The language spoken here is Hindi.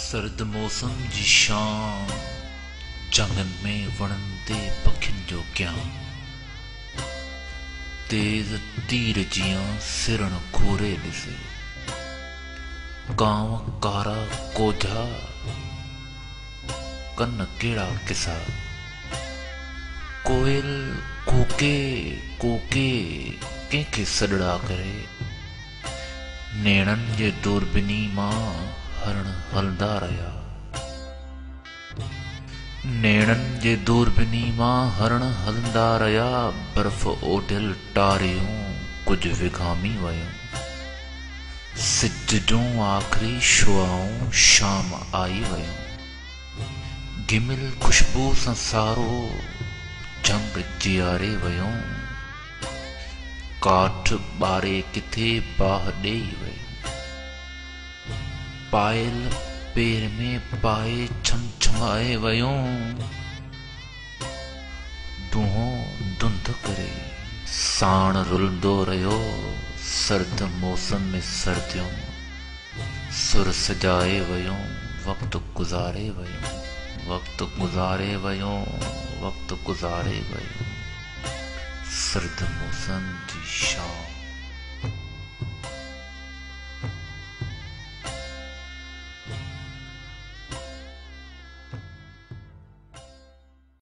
सर्द मौसम जी शाम जंगन में वणंदे पखिन जो क्या तेज तीर जियां सिरण घूरे ॾिसे कांव कारा कोझा कन केड़ा किसा कोयल कूके कूके कंहिंखे सॾड़ा करे नेणन जे दूरबीनी मां हरण हलदा रहिया नेणन जे दूरबीनी मां हरण हलंदा रहिया बर्फ ओढियल टारियूं कुछ विघामी वयूं सिज जूं आख़िरी शुआऊं शाम आई वयूं घिमिल खुशबू सां सारो झंग जियारे वयूं काठ ॿारे किथे बाह ॾेई वई पायल पेर में पाए छमछमाए वयूं दूहों धुंध करे साण रुलंदो रहियो सर्द मौसम में सर्दियों सुर सजाए वयूं वक्त गुज़ारे वयूं वक्त गुज़ारे वयूं सर्द मौसम जी शाम।